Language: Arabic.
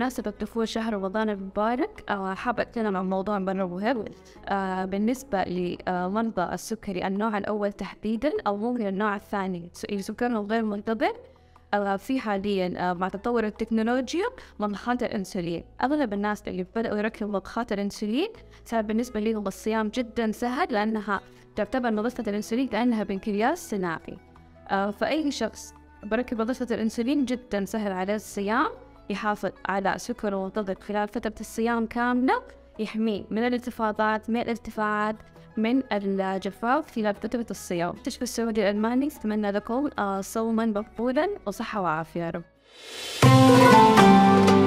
بمناسبة دخول شهر رمضان المبارك حابة أتكلم عن موضوع مرة مهم بالنسبة لمرضى السكري النوع الأول تحديدا، أو ممكن النوع الثاني سكرهم غير منتظم. في حاليا مع تطور التكنولوجيا مضخات الأنسولين، أغلب الناس اللي بدأوا يركبوا مضخات الأنسولين صار بالنسبة لهم الصيام جدا سهل، لأنها تعتبر مضخة الأنسولين كأنها بنكرياس صناعي. فأي شخص بركب مضخة الأنسولين جدا سهل على الصيام، يحافظ على سكره منتظم خلال فترة الصيام كاملة، يحميه من الانتفاضات، من الارتفاعات، من الجفاف خلال فترة الصيام. مستشفى السعودي الألماني أتمنى لكم صوما مقبولا وصحة وعافية يا رب.